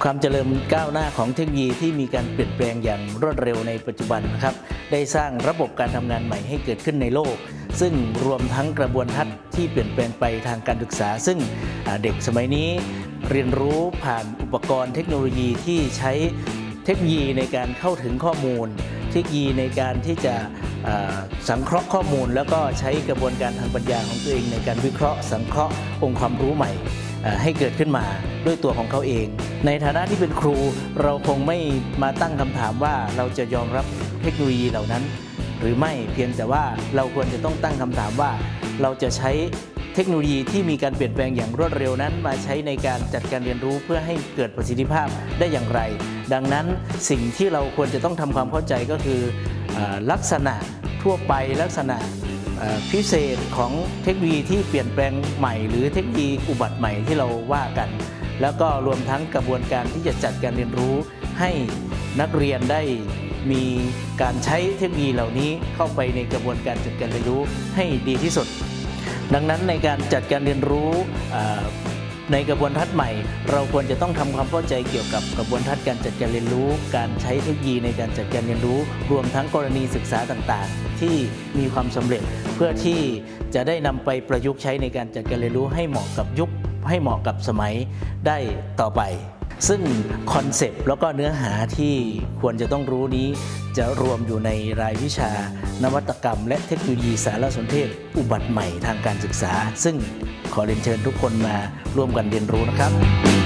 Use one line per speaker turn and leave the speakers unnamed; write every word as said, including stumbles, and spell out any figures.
ความเจริญก้าวหน้าของเทคโนโลยีที่มีการเปลี่ยนแปลงอย่างรวดเร็วในปัจจุบันนะครับได้สร้างระบบการทำงานใหม่ให้เกิดขึ้นในโลกซึ่งรวมทั้งกระบวนทัศน์ที่เปลี่ยนแปลงไปทางการศึกษาซึ่งเด็กสมัยนี้เรียนรู้ผ่านอุปกรณ์เทคโนโลยีที่ใช้เทคโนโลยีในการเข้าถึงข้อมูลเทคโนโลยีในการที่จะสังเคราะห์ข้อมูลแล้วก็ใช้กระบวนการทางปัญญาของตัวเองในการวิเคราะห์สังเคราะห์องค์ความรู้ใหม่ให้เกิดขึ้นมาด้วยตัวของเขาเองในฐานะที่เป็นครูเราคงไม่มาตั้งคำถามว่าเราจะยอมรับเทคโนโลยีเหล่านั้นหรือไม่เพียงแต่ว่าเราควรจะต้องตั้งคำถามว่าเราจะใช้เทคโนโลยีที่มีการเปลี่ยนแปลงอย่างรวดเร็วนั้นมาใช้ในการจัดการเรียนรู้เพื่อให้เกิดประสิทธิภาพได้อย่างไรดังนั้นสิ่งที่เราควรจะต้องทำความเข้าใจก็คือลักษณะทั่วไปลักษณะพิเศษของเทคโนโลยีที่เปลี่ยนแปลงใหม่หรือเทคโนโลยีอุบัติใหม่ที่เราว่ากันแล้วก็รวมทั้งกระบวนการที่จะจัดการเรียนรู้ให้นักเรียนได้มีการใช้เทคโนโลยีเหล่านี้เข้าไปในกระบวนการจัดการเรียนรู้ให้ดีที่สุดดังนั้นในการจัดการเรียนรู้ในกระบวนทัศน์ใหม่เราควรจะต้องทำความเข้าใจเกี่ยวกับกระบวนทัศน์การจัดการเรียนรู้การใช้เทคโนโลยีในการจัดการเรียนรู้รวมทั้งกรณีศึกษาต่างๆที่มีความสำเร็จเพื่อที่จะได้นำไปประยุกต์ใช้ในการจัดการเรียนรู้ให้เหมาะกับยุคให้เหมาะกับสมัยได้ต่อไปซึ่งคอนเซปต์แล้วก็เนื้อหาที่ควรจะต้องรู้นี้จะรวมอยู่ในรายวิชานวัตกรรมและเทคโนโลยีสารสนเทศอุบัติใหม่ทางการศึกษาซึ่งขอเรียนเชิญทุกคนมาร่วมกันเรียนรู้นะครับ